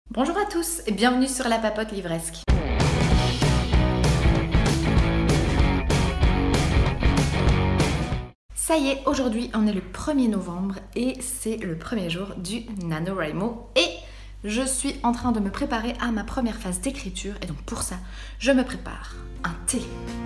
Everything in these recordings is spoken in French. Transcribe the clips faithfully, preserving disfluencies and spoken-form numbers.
Bonjour à tous et bienvenue sur La Papote Livresque. Ça y est, aujourd'hui on est le premier novembre et c'est le premier jour du NaNoWriMo et je suis en train de me préparer à ma première phase d'écriture et donc pour ça, je me prépare un thé.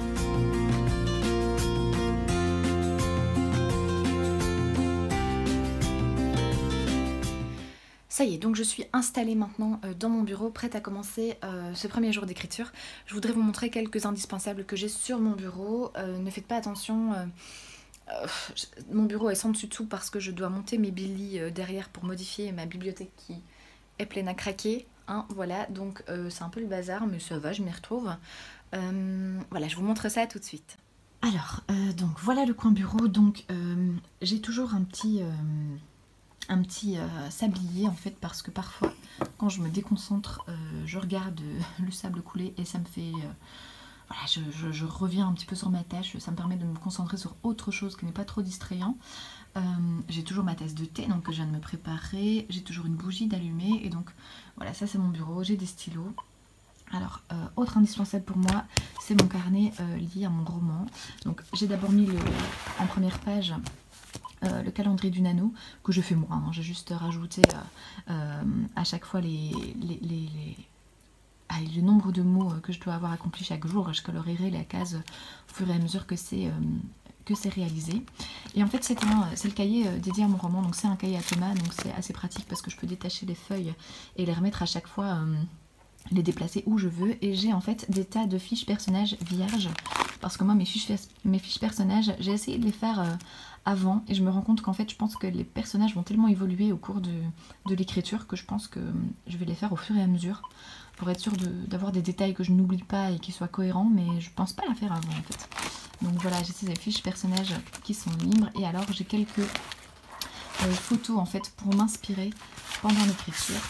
Ça y est, donc je suis installée maintenant dans mon bureau, prête à commencer euh, ce premier jour d'écriture. Je voudrais vous montrer quelques indispensables que j'ai sur mon bureau. Euh, ne faites pas attention, euh, euh, mon bureau est sans dessus dessous parce que je dois monter mes billy euh, derrière pour modifier ma bibliothèque qui est pleine à craquer. Hein, voilà, donc euh, c'est un peu le bazar, mais ça va, je m'y retrouve. Euh, voilà, je vous montre ça tout de suite. Alors, euh, donc voilà le coin bureau. Donc euh, j'ai toujours un petit... Euh, un petit euh, sablier en fait parce que parfois quand je me déconcentre euh, je regarde euh, le sable couler et ça me fait euh, voilà, je, je, je reviens un petit peu sur ma tâche, ça me permet de me concentrer sur autre chose qui n'est pas trop distrayant. Euh, j'ai toujours ma tasse de thé donc que je viens de me préparer, j'ai toujours une bougie d'allumer et donc voilà, ça c'est mon bureau, j'ai des stylos. Alors, euh, autre indispensable pour moi, c'est mon carnet euh, lié à mon roman. Donc j'ai d'abord mis le, en première page Euh, le calendrier du nano que je fais moi, hein. J'ai juste rajouté euh, euh, à chaque fois les, les, les, les... Ah, le nombre de mots que je dois avoir accompli chaque jour. Je colorerai la case au fur et à mesure que c'est euh, que c'est réalisé. Et en fait c'est le cahier dédié à mon roman, donc c'est un cahier à Thomas, donc c'est assez pratique parce que je peux détacher les feuilles et les remettre à chaque fois, euh, les déplacer où je veux. Et j'ai en fait des tas de fiches personnages vierges parce que moi mes fiches, mes fiches personnages, j'ai essayé de les faire euh, avant et je me rends compte qu'en fait je pense que les personnages vont tellement évoluer au cours de, de l'écriture que je pense que je vais les faire au fur et à mesure pour être sûre d'avoir de, des détails que je n'oublie pas et qui soient cohérents, mais je pense pas la faire avant en fait. Donc voilà, j'ai ces fiches personnages qui sont libres et alors j'ai quelques euh, photos en fait pour m'inspirer pendant l'écriture.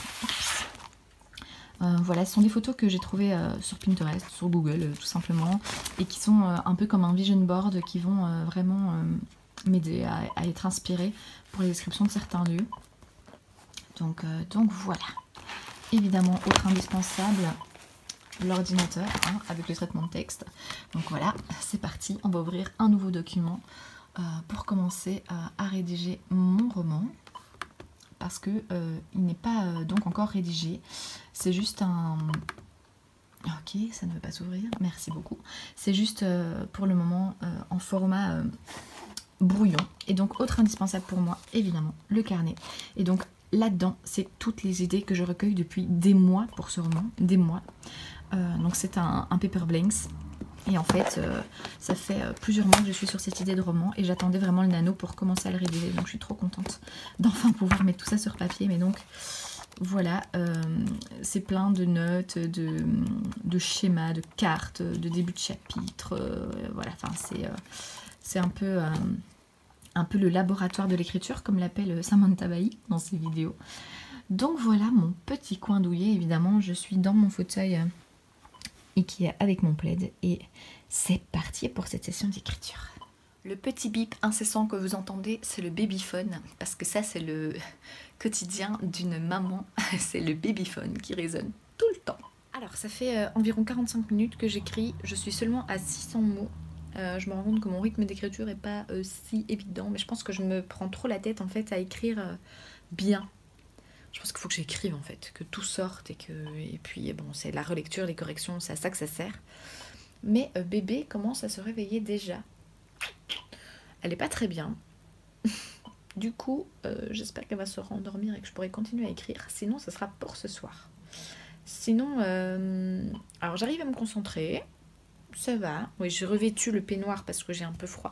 Euh, voilà, ce sont des photos que j'ai trouvées euh, sur Pinterest, sur Google euh, tout simplement, et qui sont euh, un peu comme un vision board qui vont euh, vraiment euh, m'aider à, à être inspirée pour les descriptions de certains lieux. Donc, euh, donc voilà. Évidemment, autre indispensable, l'ordinateur hein, avec le traitement de texte. Donc voilà, c'est parti, on va ouvrir un nouveau document euh, pour commencer euh, à rédiger mon roman. Parce que euh, il n'est pas euh, donc encore rédigé, c'est juste un... Ok, ça ne veut pas s'ouvrir, merci beaucoup. C'est juste euh, pour le moment euh, en format euh, brouillon. Et donc autre indispensable pour moi, évidemment, le carnet. Et donc là-dedans, c'est toutes les idées que je recueille depuis des mois pour ce roman, des mois. Euh, donc c'est un, un paper blanks. Et en fait, euh, ça fait euh, plusieurs mois que je suis sur cette idée de roman et j'attendais vraiment le nano pour commencer à le rédiger. Donc je suis trop contente d'enfin pouvoir mettre tout ça sur papier. Mais donc voilà, euh, c'est plein de notes, de, de schémas, de cartes, de début de chapitre. Euh, voilà, enfin c'est euh, c'est un peu euh, un peu le laboratoire de l'écriture, comme l'appelle Samantha Bailly dans ses vidéos. Donc voilà mon petit coin douillet. Évidemment, je suis dans mon fauteuil Euh, et qui est avec mon plaid et c'est parti pour cette session d'écriture. Le petit bip incessant que vous entendez, c'est le babyphone parce que ça c'est le quotidien d'une maman, c'est le babyphone qui résonne tout le temps. Alors ça fait euh, environ quarante-cinq minutes que j'écris, je suis seulement à six cents mots. Euh, je me rends compte que mon rythme d'écriture n'est pas euh, si évident, mais je pense que je me prends trop la tête en fait à écrire euh, bien. Je pense qu'il faut que j'écrive en fait, que tout sorte et que et puis bon c'est la relecture, les corrections, c'est à ça que ça sert. Mais euh, bébé commence à se réveiller déjà. Elle est pas très bien. Du coup, euh, j'espère qu'elle va se rendormir et que je pourrai continuer à écrire. Sinon, ça sera pour ce soir. Sinon, euh... alors j'arrive à me concentrer. Ça va. Oui, j'ai revêtu le peignoir parce que j'ai un peu froid.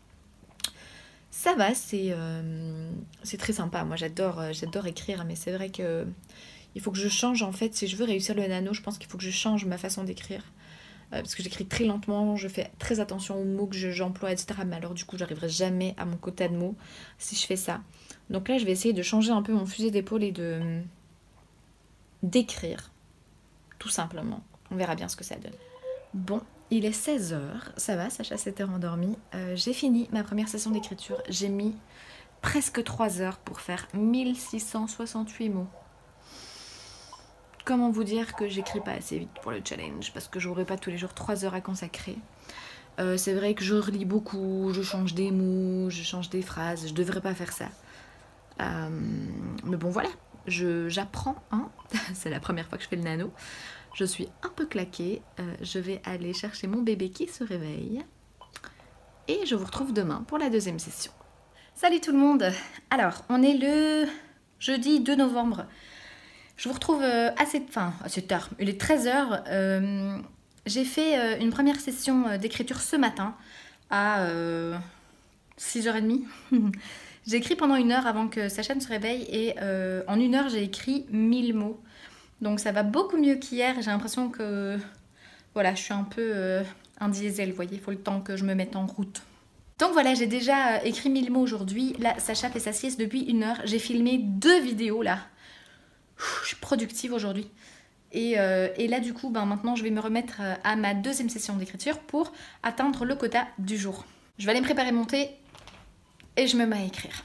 Ça va, c'est euh, c'est très sympa. Moi, j'adore euh, j'adore écrire, mais c'est vrai que il faut que je change en fait. Si je veux réussir le nano, je pense qu'il faut que je change ma façon d'écrire. Euh, parce que j'écris très lentement, je fais très attention aux mots que j'emploie, et cetera. Mais alors, du coup, j'arriverai jamais à mon quota de mots si je fais ça. Donc là, je vais essayer de changer un peu mon fusil d'épaule et de d'écrire, tout simplement. On verra bien ce que ça donne. Bon, il est seize heures, ça va, Sacha s'était rendormie. Euh, j'ai fini ma première session d'écriture. J'ai mis presque trois heures pour faire mille six cent soixante-huit mots. comment vous dire que j'écris pas assez vite pour le challenge, parce que j'aurais pas tous les jours trois heures à consacrer. Euh, c'est vrai que je relis beaucoup, je change des mots, je change des phrases, je devrais pas faire ça. Euh, mais bon voilà, j'apprends, hein. C'est la première fois que je fais le nano. Je suis un peu claquée, euh, je vais aller chercher mon bébé qui se réveille. Et je vous retrouve demain pour la deuxième session. Salut tout le monde. Alors, on est le jeudi deux novembre. Je vous retrouve euh, assez, enfin, assez tard, il est treize heures. Euh, J'ai fait euh, une première session d'écriture ce matin à euh, six heures trente. J'ai écrit pendant une heure avant que Sacha ne se réveille et euh, en une heure j'ai écrit mille mots. Donc ça va beaucoup mieux qu'hier. J'ai l'impression que voilà, je suis un peu euh, un diesel, vous voyez, il faut le temps que je me mette en route. Donc voilà, j'ai déjà écrit mille mots aujourd'hui. Là, Sacha fait sa sieste depuis une heure. J'ai filmé deux vidéos là. Ouh, je suis productive aujourd'hui. Et, euh, et là du coup, ben, maintenant je vais me remettre à ma deuxième session d'écriture pour atteindre le quota du jour. Je vais aller me préparer mon thé et je me mets à écrire.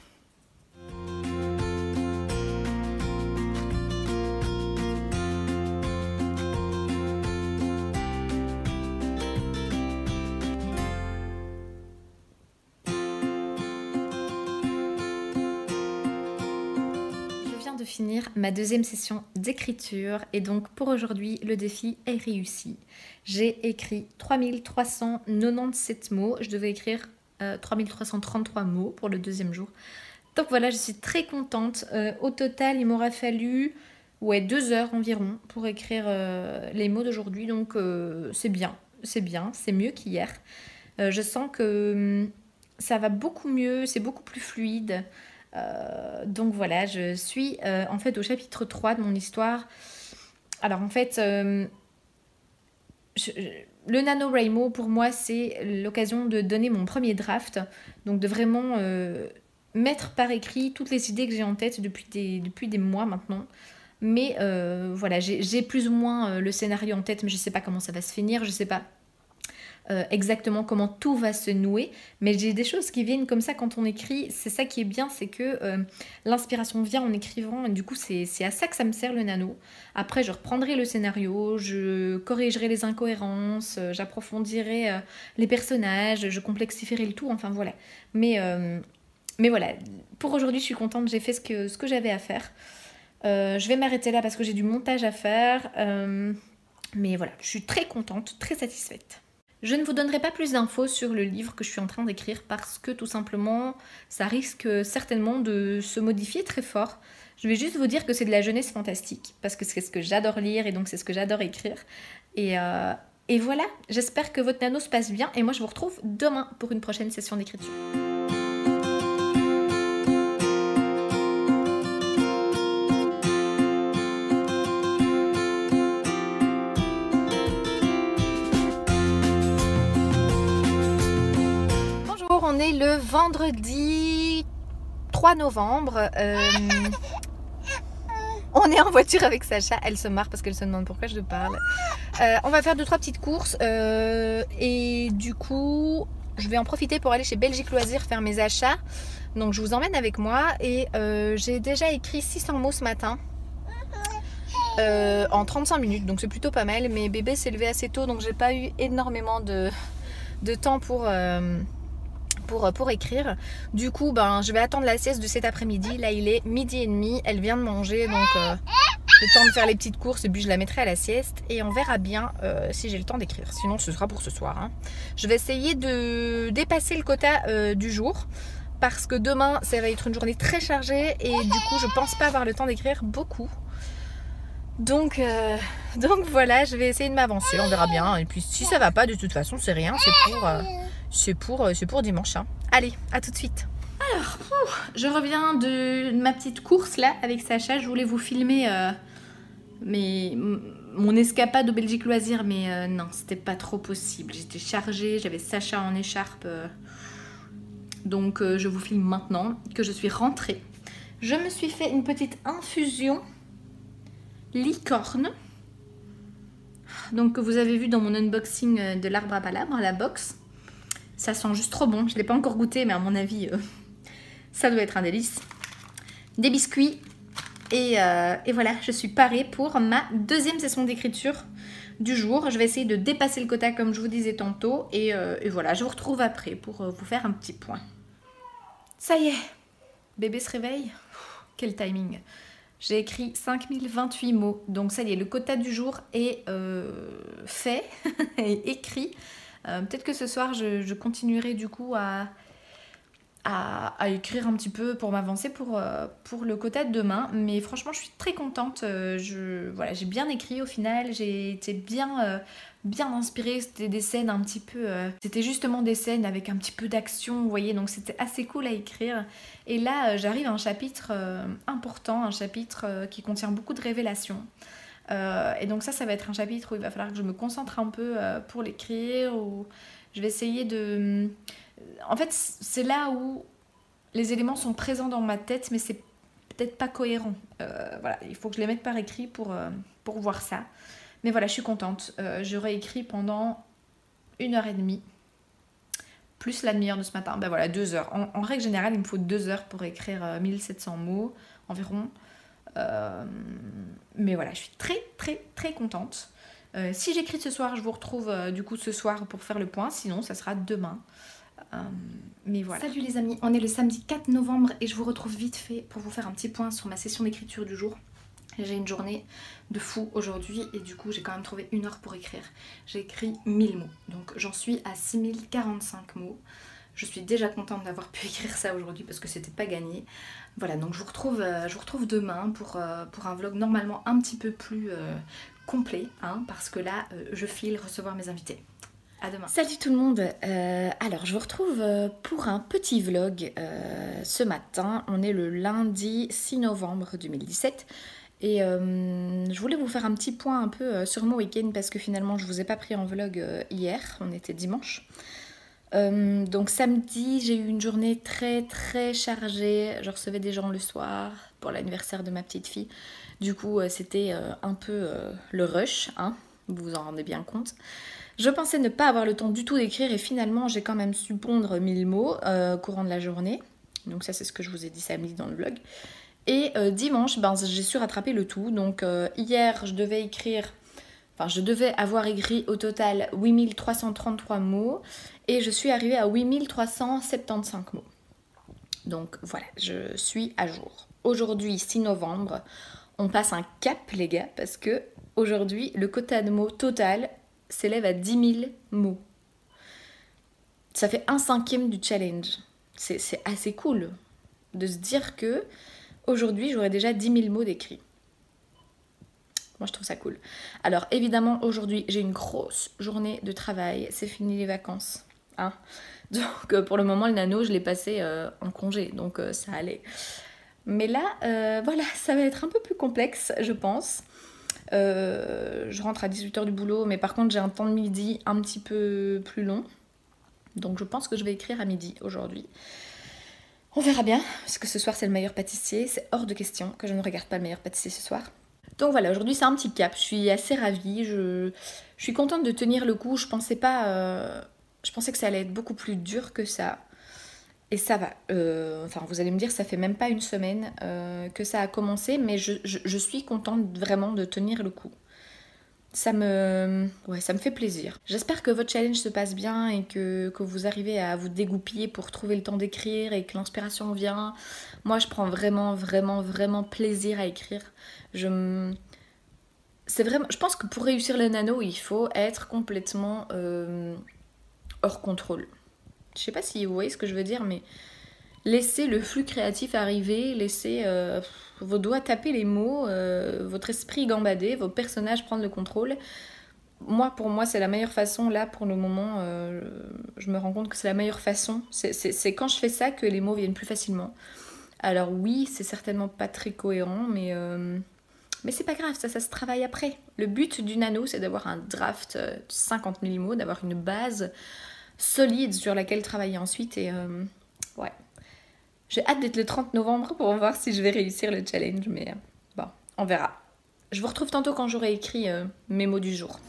De finir ma deuxième session d'écriture et donc pour aujourd'hui le défi est réussi. J'ai écrit trois mille trois cent quatre-vingt-dix-sept mots, je devais écrire euh, trois mille trois cent trente-trois mots pour le deuxième jour. Donc voilà, je suis très contente. Euh, au total il m'aura fallu ouais, deux heures environ pour écrire euh, les mots d'aujourd'hui, donc euh, c'est bien, c'est bien, c'est mieux qu'hier. Euh, je sens que hum, ça va beaucoup mieux, c'est beaucoup plus fluide. Euh, donc voilà, je suis euh, en fait au chapitre trois de mon histoire. Alors en fait, euh, je, je, le NaNoWriMo pour moi c'est l'occasion de donner mon premier draft, donc de vraiment euh, mettre par écrit toutes les idées que j'ai en tête depuis des, depuis des mois maintenant. Mais euh, voilà, j'ai plus ou moins euh, le scénario en tête, mais je ne sais pas comment ça va se finir, je ne sais pas Euh, exactement comment tout va se nouer, mais j'ai des choses qui viennent comme ça quand on écrit. C'est ça qui est bien, c'est que euh, l'inspiration vient en écrivant et du coup c'est à ça que ça me sert le nano. Après je reprendrai le scénario, je corrigerai les incohérences, euh, j'approfondirai euh, les personnages, je complexifierai le tout, enfin voilà. Mais, euh, mais voilà, pour aujourd'hui je suis contente, j'ai fait ce que, ce que j'avais à faire. Euh, je vais m'arrêter là parce que j'ai du montage à faire, euh, mais voilà, je suis très contente, très satisfaite. Je ne vous donnerai pas plus d'infos sur le livre que je suis en train d'écrire parce que tout simplement, ça risque certainement de se modifier très fort. Je vais juste vous dire que c'est de la jeunesse fantastique parce que c'est ce que j'adore lire et donc c'est ce que j'adore écrire. Et, euh, et voilà, j'espère que votre nano se passe bien et moi je vous retrouve demain pour une prochaine session d'écriture. On est le vendredi trois novembre. Euh, on est en voiture avec Sacha. Elle se marre parce qu'elle se demande pourquoi je parle. Euh, on va faire deux trois petites courses euh, et du coup, je vais en profiter pour aller chez Belgique Loisirs faire mes achats. Donc, je vous emmène avec moi et euh, j'ai déjà écrit six cents mots ce matin. Euh, en trente-cinq minutes, donc c'est plutôt pas mal. Mais bébé s'est levé assez tôt, donc j'ai pas eu énormément de, de temps pour... Euh, Pour, pour écrire. Du coup, ben, je vais attendre la sieste de cet après-midi. Là, il est midi et demi. Elle vient de manger, donc euh, le temps de faire les petites courses et puis je la mettrai à la sieste. Et on verra bien euh, si j'ai le temps d'écrire. Sinon, ce sera pour ce soir. Hein. Je vais essayer de dépasser le quota euh, du jour parce que demain, ça va être une journée très chargée et du coup, je pense pas avoir le temps d'écrire beaucoup. Donc, euh, donc voilà, je vais essayer de m'avancer. On verra bien. Et puis, si ça va pas, de toute façon, c'est rien. C'est pour... Euh, C'est pour, c'est pour dimanche. Hein. Allez, à tout de suite. Alors, ouf, je reviens de ma petite course là avec Sacha. Je voulais vous filmer euh, mes, mon escapade au Belgique Loisirs, mais euh, non, c'était pas trop possible. J'étais chargée, j'avais Sacha en écharpe. Euh, donc, euh, je vous filme maintenant que je suis rentrée. Je me suis fait une petite infusion licorne. Donc, que vous avez vu dans mon unboxing de l'arbre à palabres, la box. Ça sent juste trop bon. Je ne l'ai pas encore goûté, mais à mon avis, euh, ça doit être un délice. Des biscuits et, euh, et voilà, je suis parée pour ma deuxième session d'écriture du jour. Je vais essayer de dépasser le quota comme je vous disais tantôt et, euh, et voilà, je vous retrouve après pour euh, vous faire un petit point. Ça y est, bébé se réveille. Quel timing. J'ai écrit cinq mille vingt-huit mots, donc ça y est, le quota du jour est euh, fait et écrit. Euh, Peut-être que ce soir, je, je continuerai du coup à, à, à écrire un petit peu pour m'avancer pour, euh, pour le quota de demain. Mais franchement, je suis très contente. Euh, je, voilà, j'ai bien écrit au final, j'ai été bien, euh, bien inspirée. C'était des scènes un petit peu... Euh, c'était justement des scènes avec un petit peu d'action, vous voyez, donc c'était assez cool à écrire. Et là, euh, j'arrive à un chapitre euh, important, un chapitre euh, qui contient beaucoup de révélations. Euh, et donc ça, ça va être un chapitre où il va falloir que je me concentre un peu euh, pour l'écrire, où je vais essayer de... En fait, c'est là où les éléments sont présents dans ma tête, mais c'est peut-être pas cohérent. Euh, voilà, il faut que je les mette par écrit pour, euh, pour voir ça. Mais voilà, je suis contente. Euh, J'aurai écrit pendant une heure et demie, plus la demi-heure de ce matin. Ben voilà, deux heures. En, en règle générale, il me faut deux heures pour écrire euh, mille sept cents mots environ. Euh, mais voilà, je suis très très très contente. Euh, si j'écris ce soir, je vous retrouve euh, du coup ce soir pour faire le point. Sinon, ça sera demain. Euh, mais voilà. Salut les amis, on est le samedi quatre novembre et je vous retrouve vite fait pour vous faire un petit point sur ma session d'écriture du jour. J'ai une journée de fou aujourd'hui et du coup j'ai quand même trouvé une heure pour écrire. J'ai écrit mille mots, donc j'en suis à six mille quarante-cinq mots. Je suis déjà contente d'avoir pu écrire ça aujourd'hui parce que c'était pas gagné. Voilà, donc je vous retrouve, euh, je vous retrouve demain pour, euh, pour un vlog normalement un petit peu plus euh, complet, hein, parce que là euh, je file recevoir mes invités. À demain. Salut tout le monde, euh, alors je vous retrouve pour un petit vlog euh, ce matin. On est le lundi six novembre deux mille dix-sept et euh, je voulais vous faire un petit point un peu sur mon week-end parce que finalement je vous ai pas pris en vlog euh, hier, on était dimanche. Euh, donc samedi j'ai eu une journée très très chargée, je recevais des gens le soir pour l'anniversaire de ma petite fille. Du coup euh, c'était euh, un peu euh, le rush, hein, vous vous en rendez bien compte. Je pensais ne pas avoir le temps du tout d'écrire et finalement j'ai quand même su pondre mille mots euh, au courant de la journée. Donc ça c'est ce que je vous ai dit samedi dans le vlog. Et euh, dimanche ben, j'ai su rattraper le tout. Donc euh, hier je devais écrire, enfin je devais avoir écrit au total huit mille trois cent trente-trois mots et je suis arrivée à huit mille trois cent soixante-quinze mots. Donc voilà, je suis à jour. Aujourd'hui six novembre, on passe un cap les gars parce que aujourd'hui le quota de mots total s'élève à dix mille mots. Ça fait un cinquième du challenge. C'est assez cool de se dire que aujourd'hui j'aurai déjà dix mille mots d'écrits. Moi je trouve ça cool. Alors évidemment aujourd'hui j'ai une grosse journée de travail. C'est fini les vacances. Hein, donc pour le moment le nano je l'ai passé euh, en congé. Donc euh, ça allait. Mais là euh, voilà, ça va être un peu plus complexe je pense. Euh, je rentre à dix-huit heures du boulot, mais par contre j'ai un temps de midi un petit peu plus long. Donc je pense que je vais écrire à midi aujourd'hui. On verra bien, parce que ce soir c'est le meilleur pâtissier. C'est hors de question que je ne regarde pas le meilleur pâtissier ce soir. Donc voilà, aujourd'hui c'est un petit cap. Je suis assez ravie. Je, je suis contente de tenir le coup. Je pensais pas... Euh... Je pensais que ça allait être beaucoup plus dur que ça. Et ça va. Euh, enfin, vous allez me dire, ça fait même pas une semaine euh, que ça a commencé, mais je, je, je suis contente vraiment de tenir le coup. Ça me, ouais, ça me fait plaisir. J'espère que votre challenge se passe bien et que, que vous arrivez à vous dégoupiller pour trouver le temps d'écrire et que l'inspiration vient. Moi, je prends vraiment, vraiment, vraiment plaisir à écrire. Je, c'est vraiment, je pense que pour réussir le nano, il faut être complètement euh, hors contrôle. Je sais pas si vous voyez ce que je veux dire, mais laissez le flux créatif arriver, laissez euh, vos doigts taper les mots, euh, votre esprit gambader, vos personnages prendre le contrôle. Moi, pour moi, c'est la meilleure façon, là, pour le moment, euh, je me rends compte que c'est la meilleure façon. C'est quand je fais ça que les mots viennent plus facilement. Alors oui, c'est certainement pas très cohérent, mais, euh, mais c'est pas grave, ça, ça se travaille après. Le but du nano, c'est d'avoir un draft de cinquante mille mots, d'avoir une base solide sur laquelle travailler ensuite et euh, ouais, j'ai hâte d'être le trente novembre pour voir si je vais réussir le challenge, mais euh, bon, on verra. Je vous retrouve tantôt quand j'aurai écrit euh, mes mots du jour.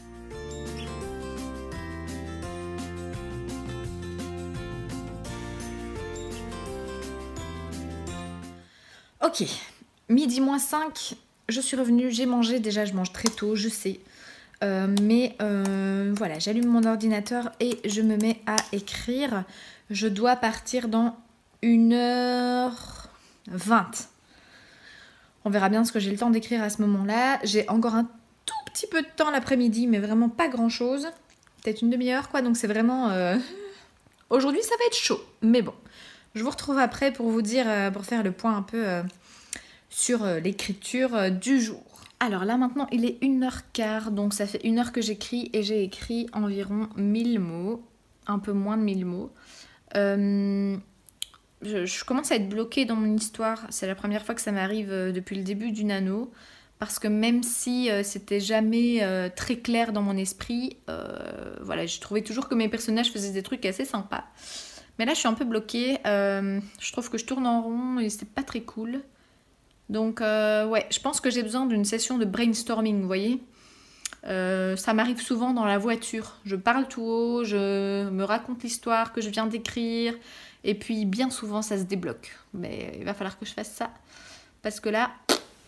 Ok, midi moins cinq, je suis revenue, j'ai mangé. Déjà, je mange très tôt, je sais. Euh, mais euh, voilà, j'allume mon ordinateur et je me mets à écrire. Je dois partir dans une heure vingt. On verra bien ce que j'ai le temps d'écrire à ce moment-là. J'ai encore un tout petit peu de temps l'après-midi, mais vraiment pas grand-chose. Peut-être une demi-heure, quoi. Donc c'est vraiment... Euh... Aujourd'hui, ça va être chaud. Mais bon, je vous retrouve après pour vous dire, euh, pour faire le point un peu euh, sur euh, l'écriture euh, du jour. Alors là, maintenant, il est une heure quinze. Donc ça fait une heure que j'écris et j'ai écrit environ mille mots. Un peu moins de mille mots. Euh... Je, je commence à être bloquée dans mon histoire. C'est la première fois que ça m'arrive euh, depuis le début du nano. Parce que même si euh, c'était jamais euh, très clair dans mon esprit, euh, voilà, je trouvais toujours que mes personnages faisaient des trucs assez sympas. Mais là, je suis un peu bloquée. Euh, je trouve que je tourne en rond et c'est pas très cool. Donc, euh, ouais, je pense que j'ai besoin d'une session de brainstorming, vous voyez. Euh, ça m'arrive souvent dans la voiture. Je parle tout haut, je me raconte l'histoire que je viens d'écrire. Et puis, bien souvent, ça se débloque. Mais il va falloir que je fasse ça. Parce que là...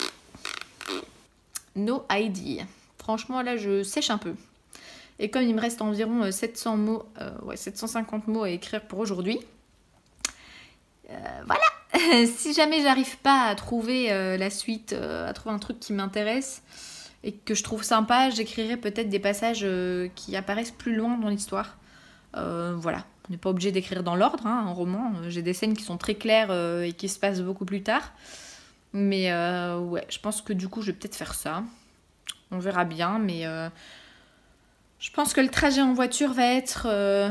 no idea. Franchement, là, je sèche un peu. Et comme il me reste environ sept cents mots, euh, ouais, sept cent cinquante mots à écrire pour aujourd'hui, euh, voilà. Si jamais j'arrive pas à trouver euh, la suite, euh, à trouver un truc qui m'intéresse et que je trouve sympa, j'écrirai peut-être des passages euh, qui apparaissent plus loin dans l'histoire. Euh, voilà. On n'est pas obligé d'écrire dans l'ordre, hein, un roman. J'ai des scènes qui sont très claires euh, et qui se passent beaucoup plus tard. Mais euh, ouais, je pense que du coup, je vais peut-être faire ça. On verra bien, mais euh, je pense que le trajet en voiture va être euh,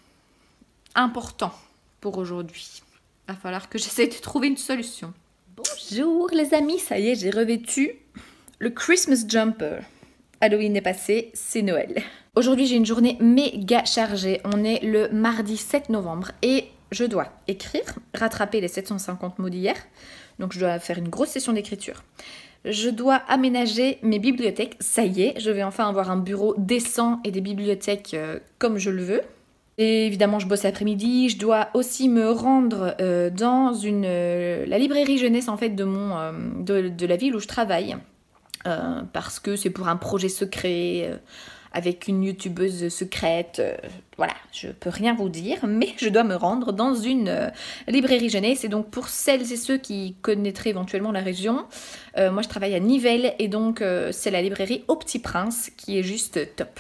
important pour aujourd'hui. Il va falloir que j'essaie de trouver une solution. Bonjour les amis, ça y est, j'ai revêtu le Christmas jumper. Halloween est passé, c'est Noël. Aujourd'hui, j'ai une journée méga chargée. On est le mardi sept novembre et je dois écrire, rattraper les sept cent cinquante mots d'hier. Donc, je dois faire une grosse session d'écriture. Je dois aménager mes bibliothèques. Ça y est, je vais enfin avoir un bureau décent et des bibliothèques euh, comme je le veux. Et évidemment, je bosse l'après-midi. Je dois aussi me rendre euh, dans une, euh, la librairie jeunesse en fait, de, mon, euh, de, de la ville où je travaille. Euh, parce que c'est pour un projet secret... Euh, avec une youtubeuse secrète, euh, voilà, je peux rien vous dire, mais je dois me rendre dans une euh, librairie jeunesse. Et donc pour celles et ceux qui connaîtraient éventuellement la région, euh, moi je travaille à Nivelles et donc euh, c'est la librairie Au Petit Prince qui est juste top.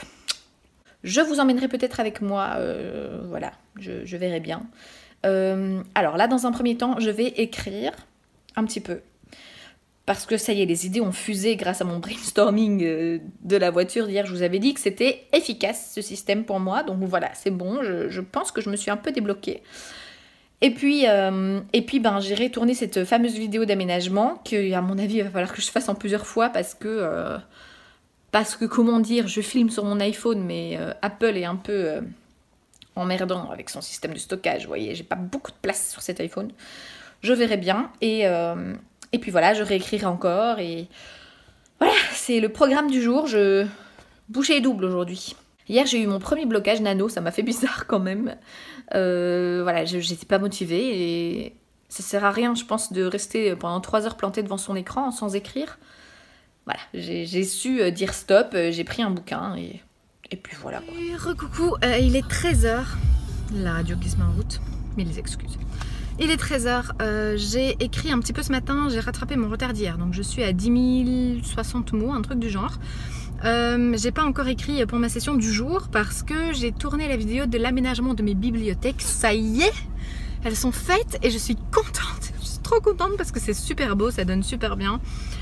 Je vous emmènerai peut-être avec moi, euh, voilà, je, je verrai bien. Euh, alors là, dans un premier temps, je vais écrire un petit peu. Parce que ça y est, les idées ont fusé grâce à mon brainstorming euh, de la voiture d'hier. Je vous avais dit que c'était efficace ce système pour moi. Donc voilà, c'est bon, je, je pense que je me suis un peu débloquée. Et puis, euh, et puis ben, j'irai tourner cette fameuse vidéo d'aménagement que, à mon avis, il va falloir que je fasse en plusieurs fois parce que, euh, parce que comment dire, je filme sur mon iPhone, mais euh, Apple est un peu euh, emmerdant avec son système de stockage. Vous voyez, j'ai pas beaucoup de place sur cet iPhone. Je verrai bien et... Euh, Et puis voilà, je réécrirai encore et voilà, c'est le programme du jour. Je bouchée double aujourd'hui. Hier, j'ai eu mon premier blocage nano, ça m'a fait bizarre quand même. Euh, voilà, je j'étais pas motivée et ça sert à rien, je pense, de rester pendant trois heures plantée devant son écran sans écrire. Voilà, j'ai su dire stop, j'ai pris un bouquin et, et puis voilà quoi. Recoucou, euh, il est treize heures. La radio qui se met en route, mille excuses. Il est treize heures, euh, j'ai écrit un petit peu ce matin, j'ai rattrapé mon retard d'hier, donc je suis à dix mille soixante mots, un truc du genre. Euh, j'ai pas encore écrit pour ma session du jour parce que j'ai tourné la vidéo de l'aménagement de mes bibliothèques. Ça y est, elles sont faites et je suis contente, je suis trop contente parce que c'est super beau, ça donne super bien.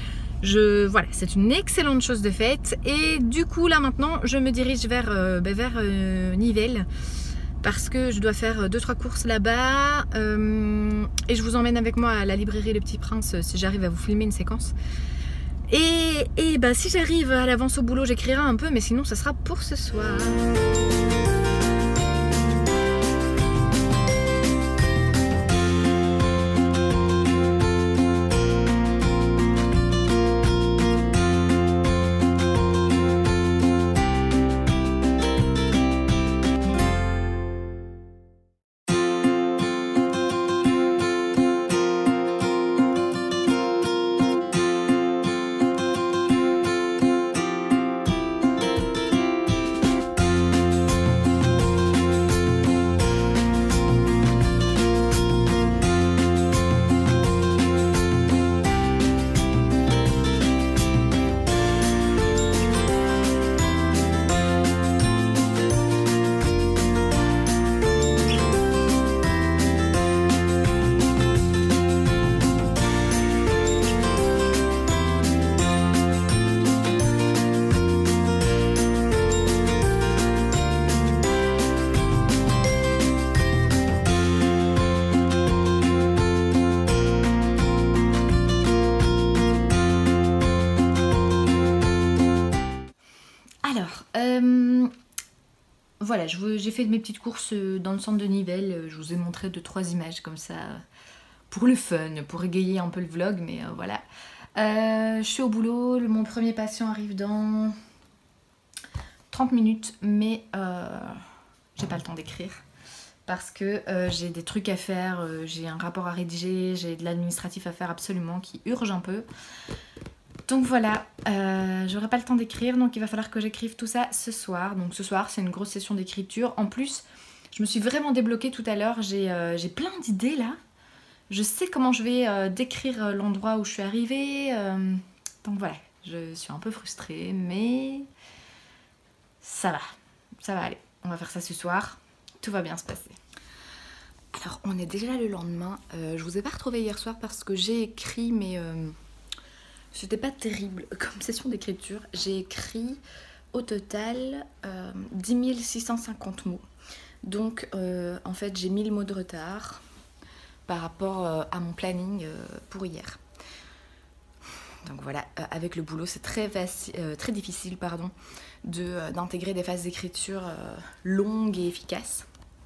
Je, voilà, c'est une excellente chose de faite et du coup là maintenant je me dirige vers, euh, bah, vers euh, Nivelles. Parce que je dois faire deux trois courses là-bas euh, et je vous emmène avec moi à la librairie Le Petit Prince si j'arrive à vous filmer une séquence. Et, et bah, si j'arrive à l'avance au boulot, j'écrirai un peu, mais sinon ça sera pour ce soir. Alors, euh, voilà, j'ai fait mes petites courses dans le centre de Nivelles. Je vous ai montré deux trois images comme ça pour le fun, pour égayer un peu le vlog, mais euh, voilà. Euh, je suis au boulot, mon premier patient arrive dans trente minutes, mais euh, j'ai pas le temps d'écrire parce que euh, j'ai des trucs à faire, euh, j'ai un rapport à rédiger, j'ai de l'administratif à faire absolument qui urge un peu. Donc voilà, euh, j'aurai pas le temps d'écrire, donc il va falloir que j'écrive tout ça ce soir. Donc ce soir, c'est une grosse session d'écriture. En plus, je me suis vraiment débloquée tout à l'heure, j'ai euh, j'ai plein d'idées là. Je sais comment je vais euh, décrire l'endroit où je suis arrivée. Euh, donc voilà, je suis un peu frustrée, mais ça va. Ça va aller. On va faire ça ce soir. Tout va bien se passer. Alors, on est déjà le lendemain. Euh, je vous ai pas retrouvée hier soir parce que j'ai écrit, mais euh, c'était pas terrible comme session d'écriture. J'ai écrit au total euh, dix mille six cent cinquante mots. Donc, euh, en fait, j'ai mille mots de retard par rapport euh, à mon planning euh, pour hier. Donc voilà, euh, avec le boulot, c'est très, euh, très difficile pardon, de, euh, d'intégrer des phases d'écriture euh, longues et efficaces.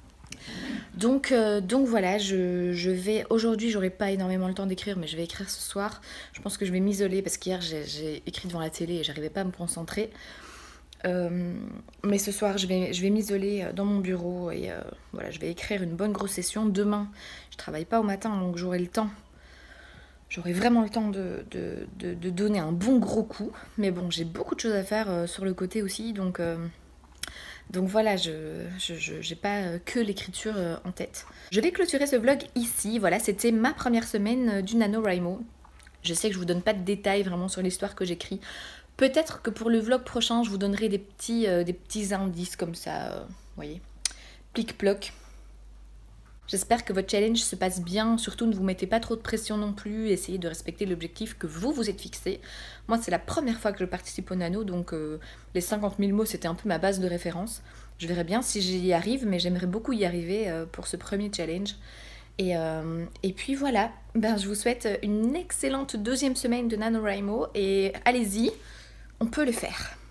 Donc, euh, donc voilà, je, je vais... Aujourd'hui, j'aurai pas énormément le temps d'écrire, mais je vais écrire ce soir. Je pense que je vais m'isoler parce qu'hier, j'ai écrit devant la télé et j'arrivais pas à me concentrer. Euh, mais ce soir, je vais, je vais m'isoler dans mon bureau et euh, voilà, je vais écrire une bonne grosse session. Demain, je travaille pas au matin, donc j'aurai le temps. J'aurai vraiment le temps de, de, de, de donner un bon gros coup. Mais bon, j'ai beaucoup de choses à faire euh, sur le côté aussi, donc... Euh, Donc voilà, je n'ai pas que l'écriture en tête. Je vais clôturer ce vlog ici. Voilà, c'était ma première semaine du NaNoWriMo. Je sais que je vous donne pas de détails vraiment sur l'histoire que j'écris. Peut-être que pour le vlog prochain, je vous donnerai des petits, euh, des petits indices comme ça, euh, vous voyez, plic-ploc. J'espère que votre challenge se passe bien, surtout ne vous mettez pas trop de pression non plus, essayez de respecter l'objectif que vous vous êtes fixé. Moi c'est la première fois que je participe au nano, donc euh, les cinquante mille mots c'était un peu ma base de référence. Je verrai bien si j'y arrive, mais j'aimerais beaucoup y arriver euh, pour ce premier challenge. Et, euh, et puis voilà, ben, je vous souhaite une excellente deuxième semaine de NaNoWriMo et allez-y, on peut le faire.